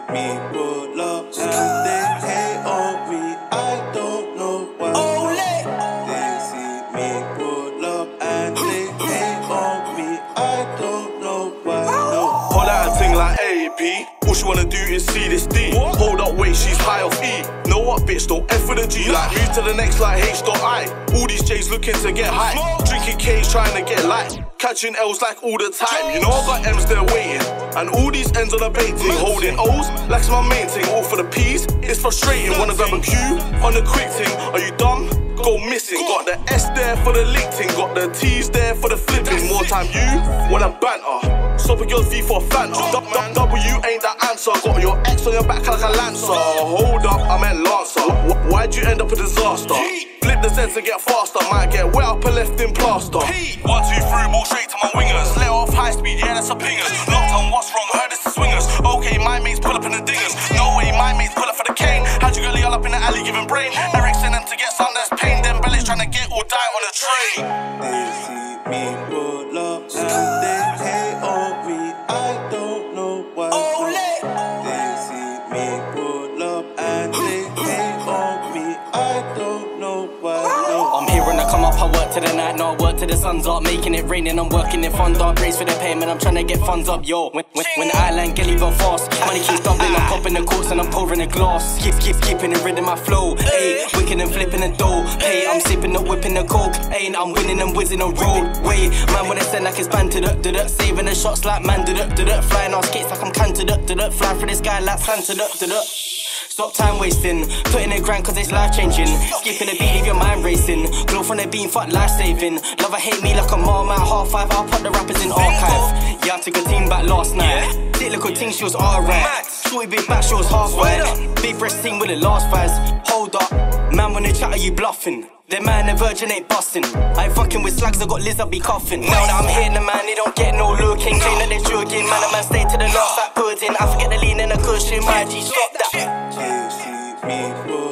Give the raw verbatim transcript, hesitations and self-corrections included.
me pull up and they hate on me. I don't know why. No. They see me pull up and they hate on me. I don't know why. No. Pull out a ting like A P. All she wanna do is see this D. What? Hold up, wait, she's high off E. Know what, bitch, don't F with a G. Like, move to the next like H dot I. All these J's looking to get high. Drinking K's trying to get light. Catching L's like all the time. You know I got M's there waiting. And all these N's on a baiting. Holding O's like it's my main thing. All for the P's, it's frustrating. Wanna grab a Q on the quick thing. Are you dumb? Go missing. Got the S there for the lifting. Got the T's there for the flipping. More time you wanna banter. Stop a girl's V for a Fanta. W ain't the answer. Got your X on your back like a Lancer. Hold up, I meant Lancer. Why'd you end up a disaster? Flip the Zeds to get faster. Might get wet up and left in plaster. One, two, three, ball straight to my wingers. Let off high speed, yeah, that's a pingers. Locked on what's wrong, heard it's the swingers. Okay, my mates pull up in the dingers. No way, my mates pull up for the cane. How'd you girlie all up in the alley giving brain? Eric sent them to get some that's pain. Them bellies trying to get or die on a train. They see me pull up and they hate on me. I don't know why. No. They see me pull up and they hate on me. I don't know why. No. I'm here when I come up, I work to the night, not work to the sun's up. Making it rain and I'm working in fund up. Brace for the payment, I'm trying to get funds up, yo. When, when, when the island get even fast, money keeps doubling, I'm popping the courts and I'm pouring a glass. Keep, keep, keeping it rid of my flow, ayy. Wicked and flipping the dough, pay. I'm sipping the whipping the coke, ayy. I'm winning and whizzing on road, way. Man when they send like it's band to the, to the. Saving the shots like man, to the, to the. Flying on skates like I'm can to the, to the. Flying through the sky like Santa, to the, to the. Stop time wasting, putting it grind cause it's life changing. Skipping the beat, leave your mind racing. Glow from the beam, fuck life saving. Love or hate me like a mom at half five. I'll put the rappers in archive. Yeah, I took a team back last night. Thick little ting, she was alright. Shorty big back, she was half wide. Big breast team with the last fives. Hold up, man when they chat are you bluffing? Them man, the virgin ain't busting. I ain't fucking with Snaggz, I got Liz, I be coughing. Now that I'm here, the man, they don't get no looking. Claim that they joking, man, the man stay to the last like pudding. I forget the lean and the cushion, my G, stop that. They see me pull